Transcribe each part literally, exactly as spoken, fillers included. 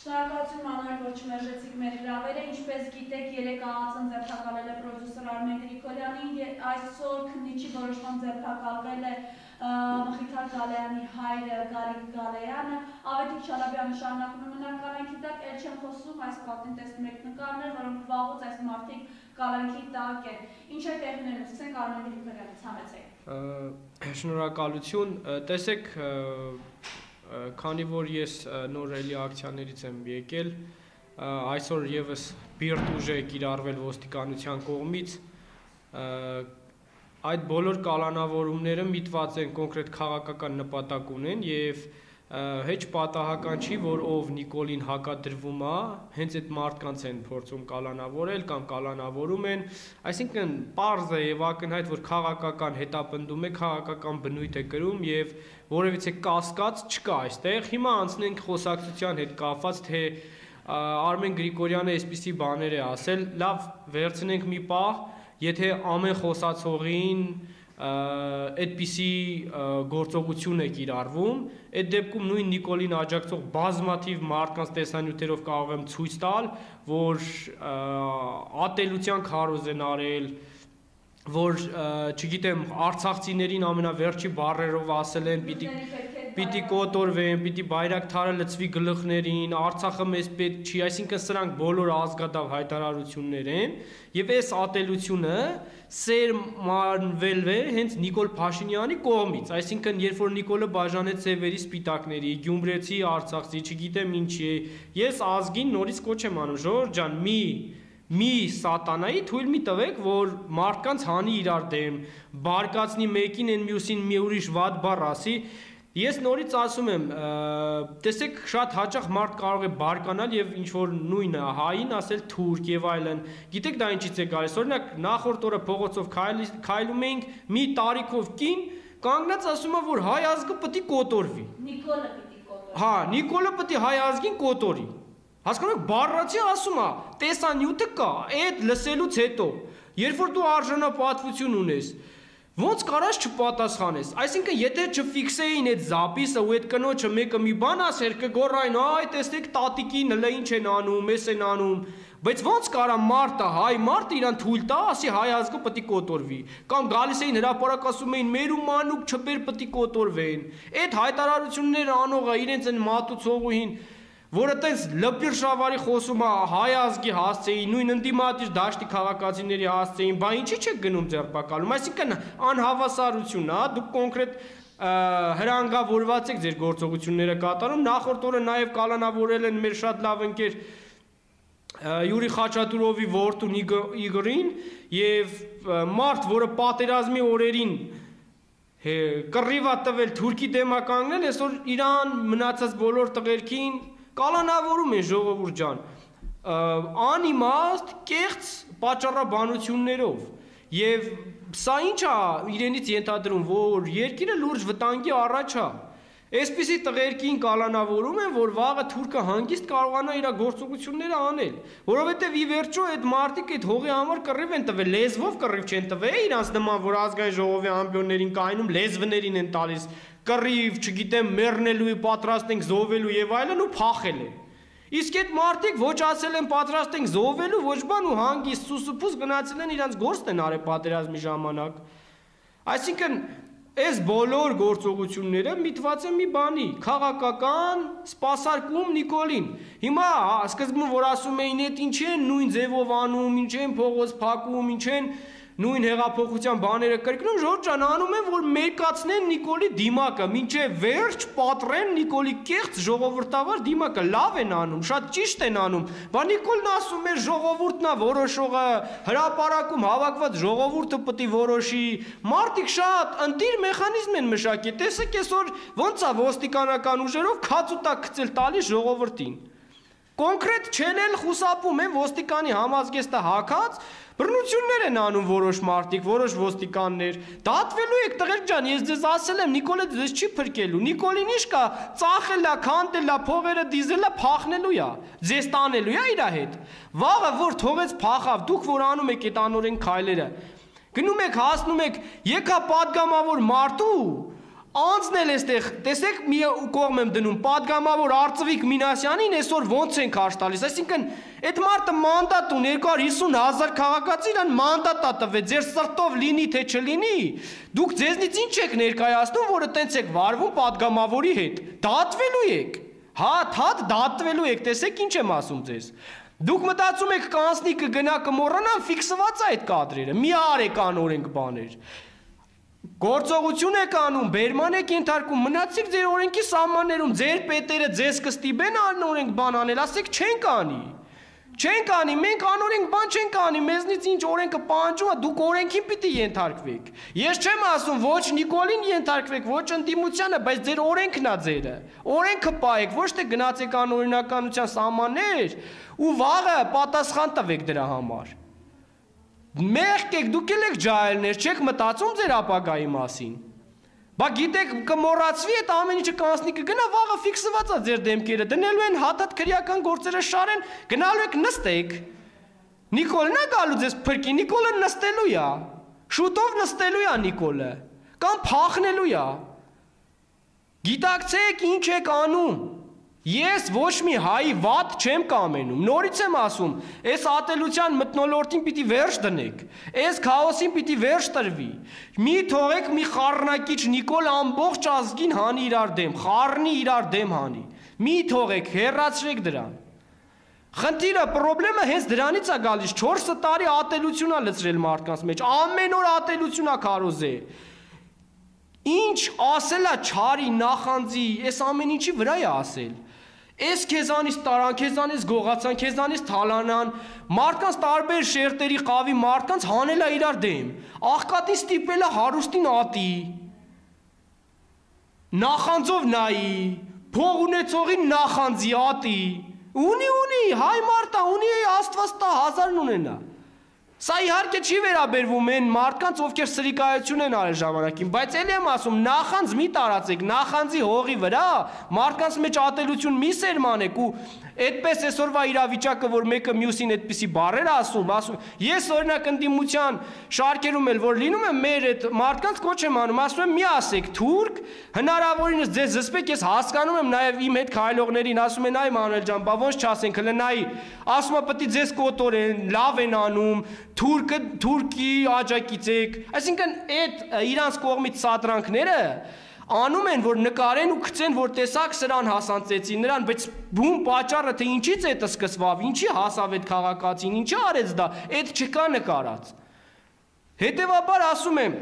Շնորհակալություն Մանուել, որ չմերժեցիք մեր հրավերը, ինչպես գիտեք, երեք աղացն ձերբակալել է պրոդյուսեր Արմեն Գրիգորյանին, այսօր քննիչի որոշման ձերբակալվել է Մխիթար Գալայանի հայրը Գարիկ Գալայանը, Ավետիք Շալաբյանը շարունակում է մնալ կալանքի տակ, էլ չեմ խոսում, այս պատին տեսնում եք նկարներ, որոնք վաղուց այս մարդիկ կալանքի տակ են։ Ինչ է տեղներում, սկսենք Արմեն Գրիգորյանից, համեցեք։ Շնորհակալություն, տեսեք, քանի որ ես նոր էլի ակցիաներից եմ եկել, այսօր եւս բիրտ ուժ է կիրառվել ոստիկանության կողմից, այդ բոլոր կալանավորումները միտված են կոնկրետ քաղաքական նպատակ ունեն եւ հեչ պատահական չի, որ ով Նիկոլին հակադրվում է, հենց այդ մարդկանց են փորձում կալանավորել կամ կալանավորում են, այսինքն պարզ է եւ ակնհայտ, որ քաղաքական հետապնդում է, քաղաքական բնույթ է կրում եւ որևիցե կասկած չկա այստեղ։ Հիմա անցնենք խոսակցության հետ կապված, թե Արմեն Գրիգորյանը այսպիսի բաներ է ասել, լավ, վերցնենք մի պահ, եթե ամեն խոսացողին այդպիսի գործողություն է կիրառվում, այդ դեպքում նույն Նիկոլին աջակցող բազմաթիվ մարդկանց տեսանյութերով կարող եմ ցույց տալ, որ ատելության քարոզ են արել, որ չգիտեմ, արցախցիներին ամենավերջի բառերով ասել են, պիտի պիտի կոտորվեն, պիտի բայրակթարը լցվի գլխներին, Արցախը մեզ պետք չի, այսինքն սրանք բոլոր ազգադավ հայտարարություններ են, եւ այս ատելությունը սերմանվել է հենց Նիկոլ Փաշինյանի կողմից, այսինքն երբ որ Նիկոլը բաժանեց սևերի սպիտակների, գյումրեցի, արցախցի, չգիտեմ ինչի, ես ազգին նորից կոչ եմ անում, Ժորժ ջան, մի մի սատանայի թույլ մի տվեք, որ մարդկանց հանի իրար դեմ, բարկացնի մեկին են մյուսին մի ուրիշ վատ բառ ասի։ Ես նորից ասում եմ, տեսեք, շատ հաճախ մարդ կարող է բարկանալ եւ ինչ որ նույնը հային ասել թուրք եւ այլն։ Գիտեք դա ինչից է գալիս։ Օրինակ նախորդ օրը փողոցով քայլում էինք, մի տարիքով կին կանգնած ասում է, որ հայ ազգը պետք է կոտորվի։ Նիկոլը պետք է կոտորվի։ Հա, Նիկոլը պետք է հայ ազգին կոտորի։ Հասկանու՞մ, բառացի ասում է, տեսանյութը կա, այդ լսելուց հետո, երբ որ դու արժանապատվություն ունես, ոնց կարաս չպատասխանես, այսինքն եթե չֆիքսեին այդ զապիսը ու այդ կնոջը մեկը մի բան ասեր, կգոռային, այ տեսեք տատիկին հլը ինչ են անում, էս են անում, բայց ոնց կարա մարդը, հայ մարդը իրան թույլ տա, ասի հայ ազգը պետք է կոտորվի, կամ գալիս էին հրապարակ ասում էին մեր ու մանուկ չպեր պետք է կոտորվեն, այդ հայտարարությունները անողը իրենց են մատուցողուհին, որը տենց լպիրշավարի խոսում է հայ ազգի հասցեին, նույն ընդդիմադիր դաշտի քաղաքացիների հասցեին, բա ինչի՞ չեք գնում ձերբակալում, այսինքն անհավասարություն է, դուք կոնկրետ հրանգավորված եք ձեր գործողությունները կատարում, նախորդ օրը նաև կալանավորել են մեր շատ լավ ընկեր Յուրի Խաչատուրովի որդուն Իգորին եւ մարդ, որը պատերազմի օրերին կռիվ է տվել թուրքի դեմ կանգնել, այսօր իրան մնացած բոլոր տղերքին կալանավորում են ժողովուրդ ջան, անիմաստ կեղծ պատճառաբանություններով եւ սա ինչ է իրենից ենթադրում, որ երկիրը լուրջ վտանգի առաջ է, այսպիսի տղերքին կալանավորում են, որ վաղը թուրքը հանգիստ կարողանա իր գործողությունները անել, որովհետեւ ի վերջո այդ մարդիկ այդ հողի համար կռիվ են տվել, լեզվով կռիվ չեն տվել, իրանց նման որ ազգային ժողովի ամբիոններին կայնում լեզվներին են տալիս կռիվ, չգիտեմ, մեռնելու, պատրաստ ենք զոհվելու եւ այլն ու փախել են։ Իսկ այդ մարդիկ ոչ ասել են պատրաստ ենք զոհվելու, ոչ բան ու հանգիստ սուսուփուս գնացել են իրանց գործն են արել պատերազմի ժամանակ։ Այսինքն այս բոլոր գործողությունները միտված են մի բանի, քաղաքական սպասարկում Նիկոլին։ Հիմա սկզբում որ ասում էին, այդ ինչ են նույն ձևով անում, ինչ են փողոց փակում, ինչ են նույն հեղափոխության բաները կրկնում, Ժորժ ջան, անում են, որ մերկացնեն Նիկոլի դիմակը, մինչև վերջ պատռեն Նիկոլի կեղծ ժողովրդավար դիմակը, լավ են անում, շատ ճիշտ են անում, բա Նիկոլն ասում է ժողովուրդն է որոշողը, հրապարակում հավաքված ժողովուրդը պետք է որոշի, մարդիկ շատ ընտիր մեխանիզմ են մշակել, տեսեք այսօր ոնց է ոստիկանական ուժերով քացուտակ գցել տալիս ժողովրդին։ Կոնկրետ չեն էլ խուսափում են ոստիկանի համազգեստը հակած, բռնություններ են անում որոշ մարդիկ, որոշ ոստիկաններ, դատվելու եք տղեր ջան, ես ձեզ ասել եմ, Նիկոլը ձեզ չի փրկելու, Նիկոլին ինչ կա, ծախել է, քանդել է, փողերը դիզել է, փախնելու է, ձեզ տանելու է իր հետ, վաղը որ թողեց փախավ, դուք որ անում եք այդ անօրեն քայլերը, գնում եք, հասնում եք, եկա պատգամավոր մարդու, Անցնել էստեղ, տեսեք մի կողմ եմ դնում, պատգամավոր Արծվիկ Մինասյանին այսօր ոնց են քաշ տալիս, այսինքն այդ մարդը մանդատ ունի երկու հարյուր հիսուն հազար քաղաքացի իրան մանդատ ա տվել, ձեր սրտով լինի թե չլինի, դուք ձեզնից ինչ եք ներկայացնում, որը տենց եք վարվում պատգամավորի հետ, դատվելու եք, հա, հատ դատվելու եք, տեսեք ինչ եմ ասում ձեզ, դուք մտածում եք կանցնի կգնա կմոռանան, ֆիքսված է այդ կադրերը, մի արեք անօրենք բաներ, Գործողություն եք անում, բերման եք ենթարկում, մնացիք ձեր օրենքի սահմաններում, ձեր պետերը ձեզ կստիպեն անօրենք բան անել, ասեք չենք անի, չենք անի, մենք անօրենք բան չենք անի, մեզնից ինչ օրենքը պահանջում է, դուք օրենքին պիտի ենթարկվեք, ես չեմ ասում ոչ Նիկոլին ենթարկվեք, ոչ ընդդիմությանը, բայց ձեր օրենքն է ձերը, օրենքը պահեք, ոչ թե գնացեք անօրինականության սահմաններ ու վաղը պատասխան տվեք դրա համար Մեղք եք, դուք էլ եք ջահելներ, չեք մտածում ձեր ապագայի մասին Բա գիտեք կմոռացվի այդ ամեն ինչը կանցնի կգնա վաղը ֆիքսված է ձեր դեմքերը դնելու են հատ-հատ քրեական գործերը շարեն գնալու եք նստեք Նիկոլն է գալու ձեզ փրկի Նիկոլը նստելու է շուտով նստելու է Նիկոլը կամ փախնելու է Գիտակցեք ինչ եք անում Ես ոչ մի հայի վատ չեմ կամենում, նորից եմ ասում, այս ատելության մթնոլորտին պիտի վերջ դնեք, այս քաոսին պիտի վերջ տրվի, մի թողեք մի խառնակիչ Նիկոլ ամբողջ ազգին հանի իրար դեմ, խառնի իրար դեմ հանի, մի թողեք, հեռացրեք դրան, խնդիրը, պրոբլեմը հենց դրանից է գալիս, չորս տարի ատելություն է լցրել մարդկանց մեջ, ամեն օր ատելություն է քարոզել, ինչ ասել է չարի, նախանձի, այս ամեն ինչի վրա է ասել, Ես քեզանից տարան, քեզանից գողացան, քեզանից թալանան, մարդկանց տարբեր շերտերի խավի մարդկանց հանել է իրար դեմ, աղքատին ստիպել է հարուստին ատի, նախանձով նայի, փող ունեցողին նախանձի ատի, ունի ունի, հայ մարդա, ունի աստված տա հազարն ունենա, Սա իհարկե չի վերաբերվում են մարդկանց, ովքեր սրիկայություն են արել ժամանակին, բայց էլ եմ ասում, նախանձ մի տարածեք, նախանձի հողի վրա, մարդկանց մեջ ատելություն մի սերմանեք ու այդպես այսօրվա իրավիճակը, որ մեկը մյուսին այդպիսի բառեր ասում, ասում, ես օրինակ ընդդիմության շարքերում էլ, որ լինում եմ մեր այդ մարդկանց կոչ եմ անում, ասում եմ մի ասեք թուրք, հնարավորինս ձեզ զսպեք, ես հասկանում եմ նաև իմ հետ քայլողներին, ասում են այ Մանուել ջան, բա ոնց չասենք, հլը նայի, ասում է պետք է ձեզ կոտորեն, լավ են անում, թուրքը թուրքի աջակից եք, այսինքն այդ իրանց կողմից սադրանքները անում են, որ նկարեն ու գցեն, որ տեսակ սրան հասանցեցին նրան, բայց բուն պատճառը թե ինչից է դա սկսվավ, ինչի հասավ այդ քաղաքացին, ինչի արեց դա, այդ չկա նկարած։ Հետևաբար ասում եմ,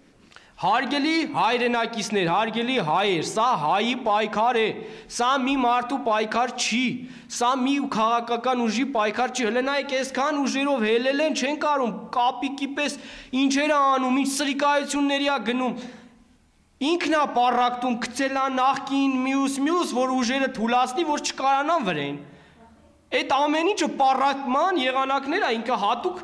հարգելի հայրենակիցներ, հարգելի հայեր, սա հայի պայքար է, սա մի մարդու պայքար չի, սա մի քաղաքական ուժի պայքար չի, հլը նայեք այսքան ուժերով հելել են, չեն կարում, կապիկի պես ինչեր անում, ինչ սրիկայությունների է գնում, ինքն է պառակտում, գցել է նախկին մյուս մյուս, որ ուժերը թուլացնի, որ չկարանան վրեն։ Այդ ամեն ինչը պառակտման եղանակներ է, ինքը հատուկ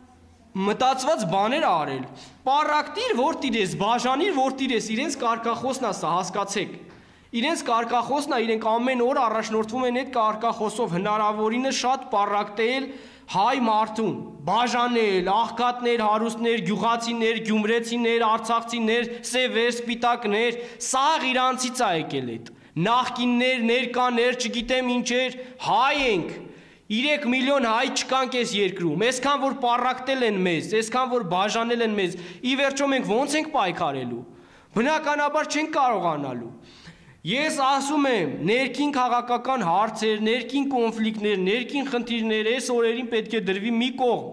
մտածված բաներ է արել։ Պառակտիր, որ տիրես, բաժանիր, որ տիրես, իրենց կարգախոսն է սա, հասկացեք։ Իրենց կարգախոսն է, իրենք ամեն օր առաջնորդվում են այդ կարգախոսով, հնարավորինս շատ պառակտել հայ մարդուն, բաժանել, աղքատներ, հարուստներ, գյուղացիներ, գյումրեցիներ, արցախցիներ, սևեր, սպիտակներ, սաղ իրանցից է եկել այդ, նախկիններ, ներկաներ, չգիտեմ ինչեր, հայ ենք, երեք միլիոն հայ չկանք այս երկրում, այսքան որ պառակտել են մեզ, այսքան որ բաժանել են մեզ, ի վերջո մենք ոնց ենք պայքարելու, բնականաբար չենք կարողանալու, Ես ասում եմ, ներքին քաղաքական հարցեր, ներքին կոնֆլիկտներ, ներքին խնդիրներ, այս օրերին պետք է դրվի մի կողմ։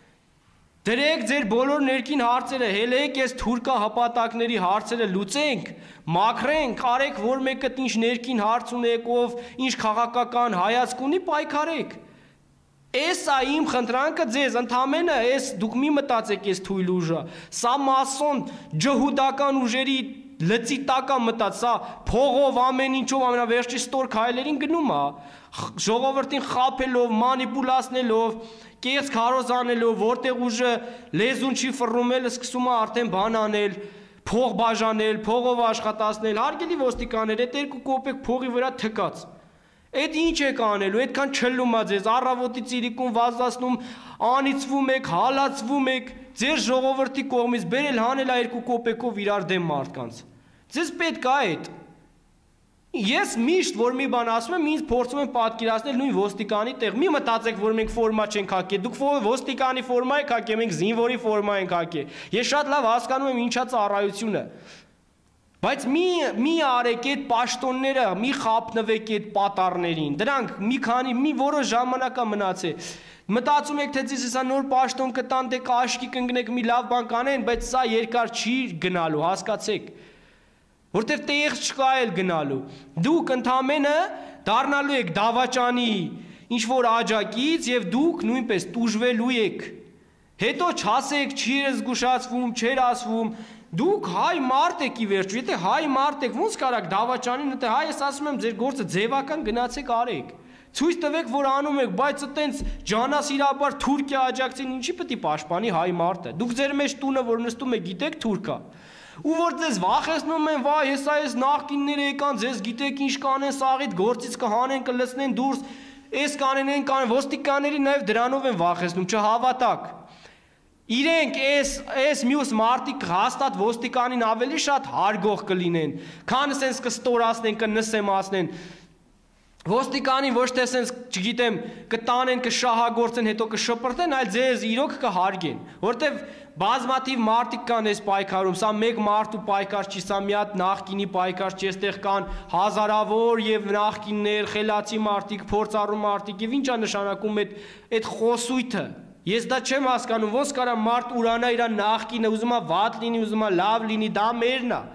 Դրեք ձեր բոլոր ներքին հարցերը, հելեք այս թուրքա հպատակների հարցերը լուծենք, մաքրենք, արեք, որ մեկը ինչ ներքին հարց ունեք, ով ինչ քաղաքական հայացք ունի, պայքարեք։ Այս է իմ խնդրանքը ձեզ, ընդամենը այս դուք մի մտածեք այս թույլ ուժը, սա մասոն ջհուդական ուժերի լծի տակա մտած, սա փողով ամեն ինչով ամենավերջի ստոր քայլերին գնում է, ժողովրդին խաբելով, մանիպուլացնելով, կեղծ քարոզանելով, որտեղ ուժը լեզուն չի ֆռում էլ սկսում է արդեն բան անել, փող բաժանել, փողով աշխատացնել, հարգելի ոստիկաններ, այդ երկու կոպեկ փողի վրա թքած։ Այդ ինչ եք անելու, այդքան չլում է ձեզ, առավոտի ծիրիկուն վազացնում, անիծվում եք, հալածվում եք, ձեր ժողովրդի կողմից բերել հանել է երկու կոպեկով իրար դեմ մարդկանց։ Ձեզ պետք է այդ։ Ես միշտ որ մի բան ասում եմ, ինձ փորձում եմ պատկերացնել նույն ոստիկանի տեղ։ Մի մտածեք, որ մենք ֆորմա չենք հագել։ Դուք ոստիկանի ֆորմա եք հագել, մենք զինվորի ֆորմա ենք հագել։ Ես շատ լավ հասկանում եմ ինչա ծառայությունը։ Բայց մի մի արեք այդ պաշտոնները, մի խափնվեք այդ պատառներին։ Դրանք մի քանի մի որոշ ժամանակ է մնացել։ Մտածում եք, թե ձեզ հեսա նոր պաշտոն կտան, դե կաշկի կընկնեք, մի լավ բան կանեն, բայց սա երկար չի գնալու, հասկացեք։ Որտեվ տեղ չկա էլ գնալու։ Դուք ընդամենը դառնալու եք դավաճանի ինչ որ աջակից եւ դուք նույնպես տուժվելու եք։ Հետո չասեք, չի զգուշացվում, չեր ասվում։ Դուք հայ մարդ եք ի վերջո, եթե հայ մարդ եք, ոնց կարաք դավաճանին, եթե հայ ես ասում եմ, ձեր գործը ձևական գնացեք արեք։ Ցույց տվեք, որ անում եք, բայց այտենց ջանասիրաբար Թուրքիա աջակցին ինչի պետք է պաշտպանի հայ մարդը։ Դուք ձեր մեջ տունը որ նստում եք, գիտեք Թուրքա։ Ու որ ձեզ վախեցնում են, վայ, հեսա էս նախկինները եկան, ձեզ գիտեք ինչ կանեն, սաղից գործից կհանեն, կլցնեն դուրս, էս կանեն, են կանեն, ոստիկանների նաև դրանով են վախեցնում, չհավատակ։ Իրենք էս էս մյուս մարդիկ հաստատ ոստիկանին ավելի շատ հարգող կլինեն, քան սենց կստորացնեն, կնսեմացնեն։ Ոստիկանին ոչ թե սենց, չգիտեմ, կտանեն, կշահագործեն, հետո կշպրտեն, այլ ձեզ իրոք կհարգեն, որտեվ բազմաթիվ մարդիկ կան այս պայքարում, սա մեկ մարդու պայքար չի, սա մի հատ նախկինի պայքար չի, այստեղ կան հազարավոր եւ նախկիններ, խելացի մարդիկ, փորձառու մարդիկ եւ ինչա նշանակում այդ այդ խոսույթը։ Ես դա չեմ հասկանում, ոնց կարա մարդ ուրանա իր նախկինը, ուզում է վատ լինի, ուզում է լավ լինի, դա մերն է։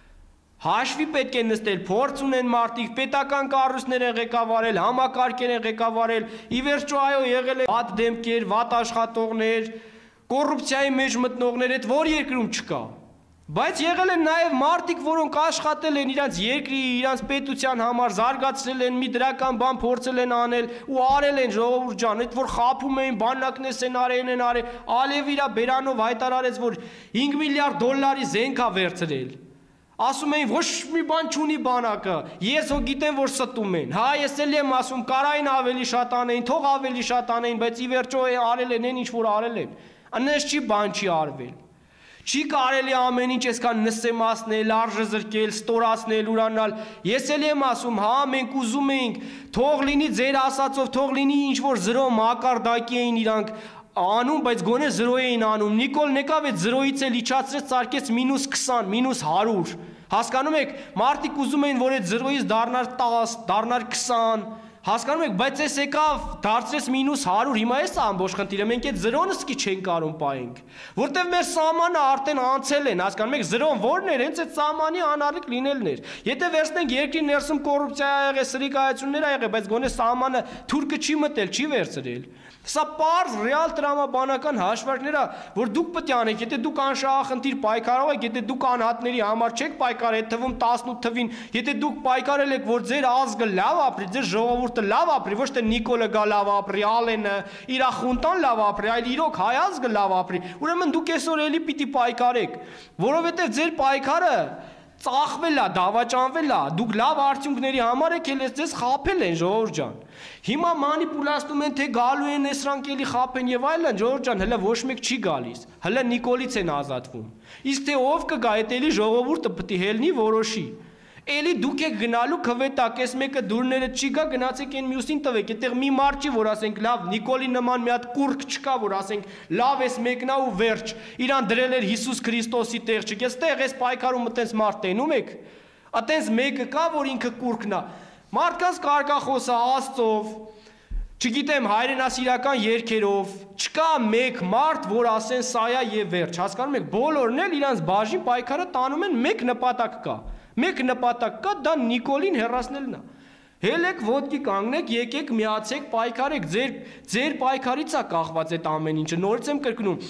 Հաշվի պետք է նստել, փորձ ունեն մարդիկ, պետական կառույցներ են ղեկավարել, համակարգեր են ղեկավարել, ի վերջո այո եղել է վատ դեմքեր, վատ աշխատողներ, կոռուպցիայի մեջ մտնողներ, այդ որ երկրում չկա։ Բայց եղել են նաև մարդիկ, որոնք աշխատել են իրանց երկրի, իրանց պետության համար, զարգացրել են, մի դրական բան փորձել են անել ու արել են ժողովուրդ ջան, այդ որ խափում էին, բանակներ սցենարեն են արել, Ալիև իր բերանով հայտարարեց, որ հինգ միլիարդ դոլարի զենք է վերցրել։ Ասում էին ոչ մի բան չունի բանակը, ես հո գիտեմ, որ ստում են, հա ես էլ եմ ասում, կարային ավելի շատ անեին, թող ավելի շատ անեին, բայց ի վերջո արել են ինչ որ արել են, անես չի բան չի արվել, չի կարելի ամեն ինչ այսքան նսեմացնել, արժե զրկել, ստորացնել, ուրանալ, ես էլ եմ ասում, հա մենք ուզում էինք, թող լինի ձեր ասածով, թող լինի ինչ որ զրո մակարդակի էին իրանք անում, բայց գոնե զրո էին անում, Նիկոլ Նեկավ այդ զրոից էլ իջացրեց, ծարկեց մինուս քսան, մինուս հարյուր, հասկանում եք, մարդիկ ուզում էին, որ այդ զրոից դառնար տաս, դառնար քսան, հասկանում եք, բայց այս եկավ դարձրեց մինուս հարյուր, հիմա էս ամբողջ խնդիրը, մենք այդ զրոն սկի չենք կարող պայենք, որտեվ մեր սահմանը արդեն անցել են, հասկանում եք, զրոն որն էր, հենց այդ սահմանի անառիկ լինելն էր, եթե վերցնենք երկրի ներսում կոռուպցիա ա եղել, սրիկայություններ ա եղել, բայց գոնե սահմանը թուրքը չի մտել, չի վերցրել, սա պարզ ռեալ տրամաբանական հաշվարկներ ա, որ դուք պետք է անեք, եթե դուք անշահախնդիր պայքարող եք, եթե դուք անհատների համար չեք պայքարել, այդ թվում տասնութ թվին, եթե դուք պայքարել եք, որ ձեր ազգը լավ ապրի, ձեր ժողովուրդը լավ ապրի, ոչ թե Նիկոլը գա լավ ապրի, Ալենը, իր խունտան լավ ապրի, այլ իրոք հայ ազգը լավ ապրի, ուրեմն դուք այսօր էլի պիտի պայքարեք, որովհետև ձեր պայքարը ծախվել է, դավաճանվել է, դուք լավ արդյունքների համար եք էլ ձեզ խափել են ժողովուրդ ջան։ Հիմա մանիպուլացնում են, թե գալու են էսրանք էլի խափեն եւ այլն, ժողովուրդ ջան, հələ ոչ մեկ չի գալիս։ Հələ Նիկոլից են ազատվում։ Իսկ թե ով կգա, այդ էլի ժողովուրդը պետք է հելնի որոշի։ Էլի դուք եք գնալու քվետակ, այս մեկը դուրները չի գա, գնացեք այն մյուսին տվեք։ Այդտեղ մի մարդ չի, որ ասենք լավ, Նիկոլի նման մի հատ կուրկ չկա, որ ասենք լավ էս մեկնա ու վերջ։ Իրան դրել էր Հիսուս Քրիստոսի տեղ չկա։ Այստեղ էս պայքարում այտենց մարդ տենում եք։ Այտենց մեկը կա, որ ինքը կուրկն է։ Մարդկանց կարգախոսը Աստծով, չգիտեմ, հայրենասիրական երգերով, չկա մեկ մարդ, որ ասեն սա է եւ վերջ։ Հասկանում եք, բոլորն էլ իրանց բաժին պայքարը տանում են, մեկ նպատակ կա։ Մեկ նպատակ կա, դա Նիկոլին հեռացնելն է։ Հելեք ոտքի կանգնեք, եկեք միացեք, պայքարեք, ձեր ձեր պայքարից է կախված այդ ամեն ինչը։ Նորից եմ կրկնում։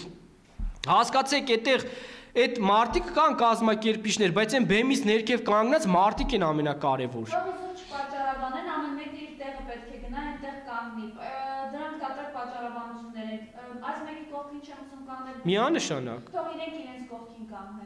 Հասկացեք, այդտեղ այդ մարդիկ կան կազմակերպիչներ, բայց այն բեմից ներքև կանգնած մարդիկ են ամենակարևոր։ Պատճառաբանեն ամեն մեկը իր տեղը պետք է գնա, այնտեղ կանգնի։ Դրանք կատարակ պատճառաբանություններ են։ Այս մեկի կողքին չեմ ուզում կանգնել։ Միանշանակ։ Թող իրենք իրենց կողքին կանգնեն։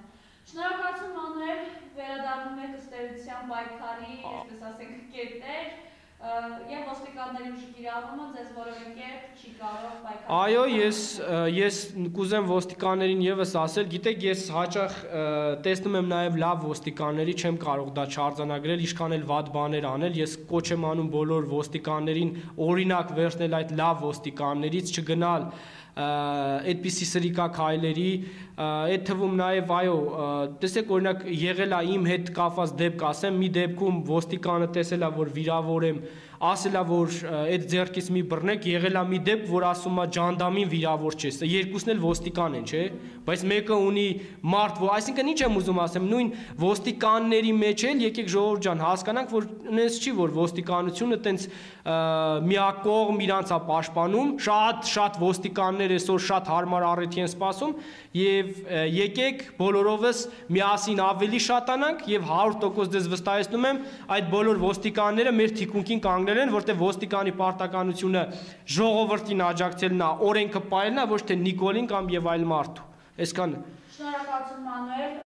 Շնորհակալություն Մանուել, վերադառնում եք ըստ էության պայքարի, այսպես ասենք, կետեր, Եվ ոստիկանների ուժի կիրառումը ձեզ որևէ կերպ չի կարող պայքարել։ Այո, ես ես կուզեմ ոստիկաններին եւս ասել, գիտեք, ես հաճախ տեսնում եմ նաեւ լավ ոստիկանների, չեմ կարող դա չարձանագրել, ինչքան էլ վատ բաներ անել, ես կոչ եմ անում բոլոր ոստիկաններին օրինակ վերցնել այդ լավ ոստիկաններից, չգնալ այդպիսի սրիկակայլերի, այդ թվում նաև այո, տեսեք օրինակ եղել է իմ հետ կապված դեպք, ասեմ, մի դեպքում ոստիկանը տեսել է, որ վիրավոր եմ, ասել է, որ այդ ձեռքից մի բռնեք, եղել է մի դեպք, որ ասում է ջանդամին վիրավոր չէ, երկուսն էլ ոստիկան են, չէ, բայց մեկը ունի մարդ, այսինքն ինչ եմ ուզում ասեմ, նույն ոստիկանների մեջ էլ եկեք ժողովուրդ ջան հասկանանք, որ նենց չի, որ ոստիկանությունը տենց միակողմ իրանց է պաշտպանում, շատ շատ ոստիկաններ այսօր շատ հարմար առիթի են սպասում եւ եկեք բոլորովս միասին ավելի շատանանք եւ հարյուր տոկոս դες վստահեցնում եմ այդ բոլոր ոստիկանները մեր թիկունքին կանգնել են, որտեղ ոստիկանի պարտականությունը ժողովրդին աջակցելն է, օրենքը պահելն է, ոչ թե Նիկոլին կամ եւ այլ մարդու։ Այսքանը։ Շնորհակալություն Մանուել։